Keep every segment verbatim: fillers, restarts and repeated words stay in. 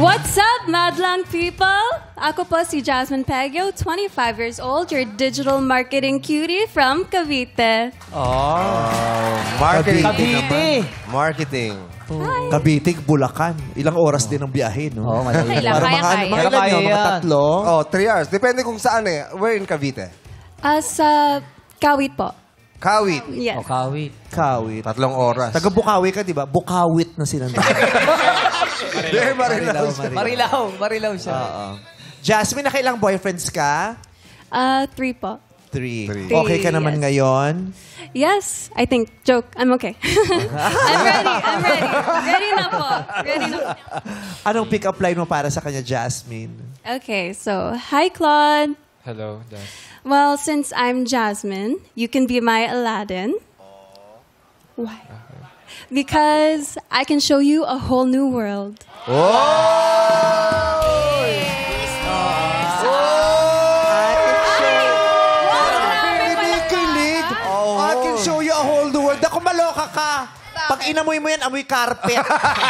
What's up, Madlang people? Ako po si Jasmine Pagyo, twenty-five years old, your digital marketing cutie from Cavite. Oh. Marketing. Cavite. Marketing. Hi. Cavite, Bulacan. Ilang oras din ang biyahe, no? Oo, madali. Kailan? Para Kaya, mga, kaya. mga Pero ilan kaya yun? Mga yan. tatlo? Oh, three hours. Depende kung saan eh. Where in Cavite? Uh, sa Kawit po. Kawit. Yes. O, kawit. Kawit. Tatlong oras. Taga Bukawi ka, di ba? Bukawit na sila. Hindi, Marilaw. Marilaw. Marilaw siya. Oo. Jasmine, nakailang boyfriends ka? Uh, three po. Three. Three. Okay ka naman Yes. ngayon? Yes, I think. Joke. I'm okay. I'm ready. I'm ready. Ready na po. Ready na po. Anong pick-up line mo para sa kanya, Jasmine? Okay, so, hi, Claude. Hello, Jas. Well, since I'm Jasmine, you can be my Aladdin. Why? Because I can show you a whole new world. Kinikilig. I can show you a whole new world. Ako, maloka ka. Pag inamoy mo yan, amoy carpet.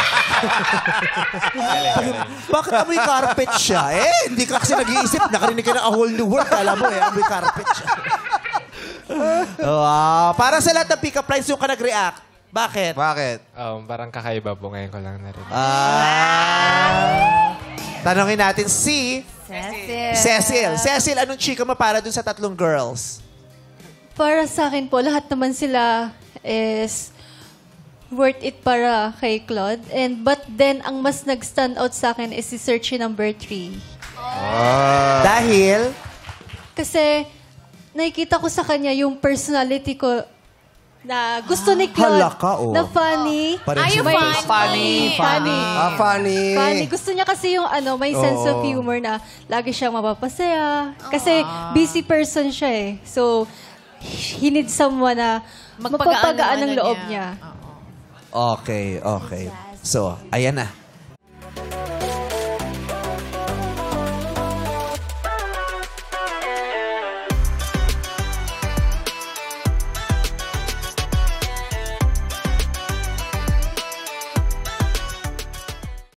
Bakit amoy carpet siya? Eh, hindi ka kasi nag-iisip. Nakarinig ka ng a whole new world. Kala mo eh, amoy carpet siya. Wow. Para sa lahat ng pick-up lines yung ka nag-react. Bakit? Bakit? Um, parang kakaiba po ngayon ko lang narinig. Ah. Tanongin natin si Cecil. Cecil. Cecil, anong chika mo para dun sa tatlong girls? Para sa akin po, lahat naman sila is worth it para kay Claude. And but then, ang mas nag-stand out sa akin is si Searchy number three. Dahil? Kasi nakikita ko sa kanya yung personality ko na gusto ni Claude. Hala ka, oh. Na funny. Pareho Ay, siya may- may- Funny. Funny. Ah, funny. Funny. Gusto niya kasi yung ano, may sense of humor na lagi siyang mapapasaya. Kasi busy person siya eh. So, he needs someone na Magpagaan mapapagaan ng ng ano loob niya. niya. Okay, okay. So, ayan na.